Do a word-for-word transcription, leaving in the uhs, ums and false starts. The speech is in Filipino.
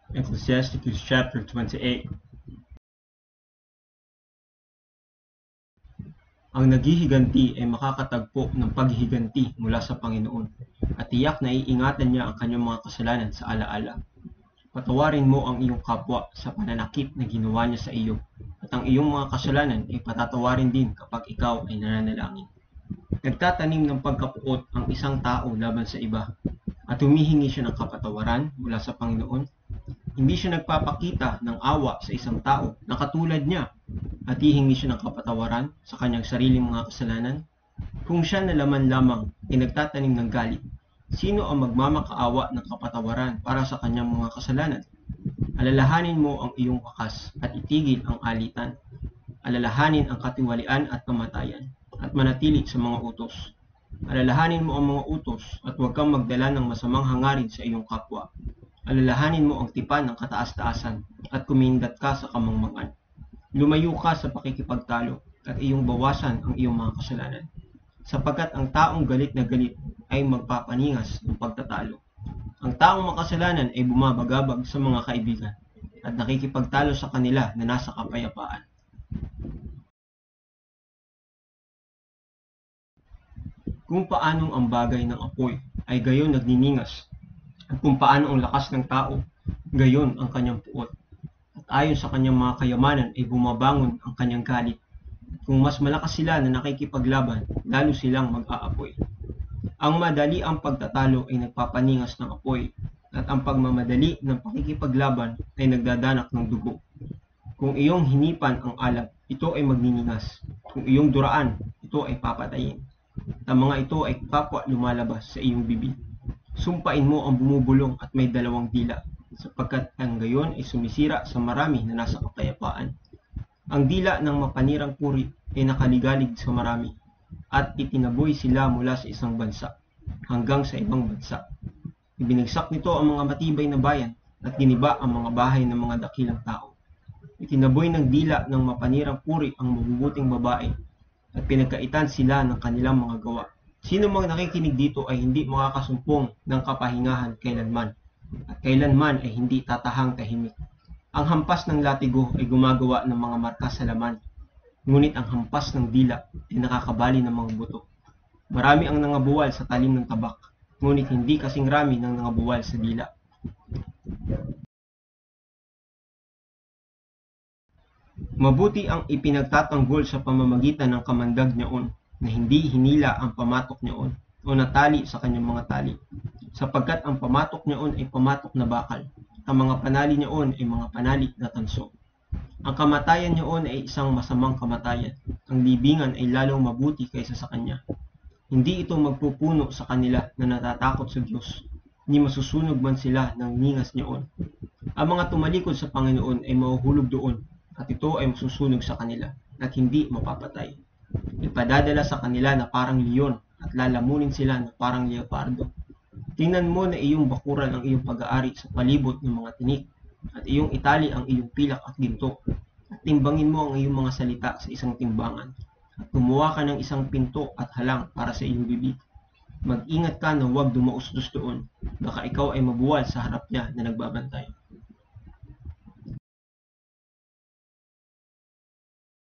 Ecclesiasticus chapter twenty-eight. Ang naghihiganti ay makakatagpo ng paghihiganti mula sa Panginoon, at tiyak na iingatan niya ang kanyang mga kasalanan sa alaala. Patawarin mo ang iyong kapwa sa pananakit na ginawa niya sa iyo, at ang iyong mga kasalanan ay patatawarin din kapag ikaw ay nananalangin. Nagtatanim ng pagkapuot ang isang tao laban sa iba, at humihingi siya ng kapatawaran mula sa Panginoon. Hindi siya nagpapakita ng awa sa isang tao na katulad niya, at hihingi siya ng kapatawaran sa kanyang sariling mga kasalanan. Kung siya na laman lamang ay nagtatanim ng galit, sino ang magmamakaawa ng kapatawaran para sa kanyang mga kasalanan? Alalahanin mo ang iyong wakas at itigil ang alitan. Alalahanin ang katiwalian at kamatayan, at manatili sa mga utos. Alalahanin mo ang mga utos at huwag kang magdala ng masamang hangarin sa iyong kapwa. Alalahanin mo ang tipan ng kataas-taasan at kumindat ka sa kamangmangan. Lumayo ka sa pakikipagtalo at iyong bawasan ang iyong mga kasalanan, sapagkat ang taong galit na galit ay magpapaningas ng pagtatalo. Ang taong makasalanan ay bumabagabag sa mga kaibigan at nakikipagtalo sa kanila na nasa kapayapaan. Kung paanong ang bagay ng apoy ay gayon nagniningas, at kung paano ang lakas ng tao, gayon ang kanyang puot. At ayon sa kanyang mga kayamanan ay bumabangon ang kanyang galit. At kung mas malakas sila na nakikipaglaban, lalo silang mag-aapoy. Ang madali ang pagtatalo ay nagpapaningas ng apoy, at ang pagmamadali ng pakikipaglaban ay nagdadanak ng dugo. Kung iyong hinipan ang alab, ito ay magniningas. Kung iyong duraan, ito ay papatayin. At ang mga ito ay kapwa lumalabas sa iyong bibig. Sumpain mo ang bumubulong at may dalawang dila, sapagkat ang gayon ay sumisira sa marami na nasa kapayapaan. Ang dila ng mapanirang puri ay nakaligalig sa marami, at itinaboy sila mula sa isang bansa hanggang sa ibang bansa. Ibinagsak nito ang mga matibay na bayan at giniba ang mga bahay ng mga dakilang tao. Itinaboy ng dila ng mapanirang puri ang mabubuting babae, at pinagkaitan sila ng kanilang mga gawa. Sino mang nakikinig dito ay hindi makakasumpong ng kapahingahan kailanman, at kailanman ay hindi tatahang tahimik. Ang hampas ng latigo ay gumagawa ng mga marka sa laman, ngunit ang hampas ng dila ay nakakabali ng mga buto. Marami ang nangabuwal sa talim ng tabak, ngunit hindi kasing rami ng nangabuwal sa dila. Mabuti ang ipinagtatanggol sa pamamagitan ng kamandag niyaon, na hindi hinila ang pamatok niyaon o natali sa kanyang mga tali, sapagkat ang pamatok niyaon ay pamatok na bakal, at ang mga panali niyaon ay mga panali na tanso. Ang kamatayan niyaon ay isang masamang kamatayan, ang libingan ay lalong mabuti kaysa sa kanya. Hindi ito magpupuno sa kanila na natatakot sa Diyos, ni masusunog man sila ng ningas niyaon. Ang mga tumalikod sa Panginoon ay mahuhulog doon, at ito ay masusunog sa kanila, at hindi mapapatay. Ipadadala sa kanila na parang leon, at lalamunin sila na parang leopardo. Tingnan mo na iyong bakuran ang iyong pag-aari sa palibot ng mga tinik, at iyong itali ang iyong pilak at ginto, at timbangin mo ang iyong mga salita sa isang timbangan, at gumawa ka ng isang pinto at halang para sa iyong bibig. Mag-ingat ka na huwag dumaustos doon, baka ikaw ay mabuwal sa harap niya na nagbabantay.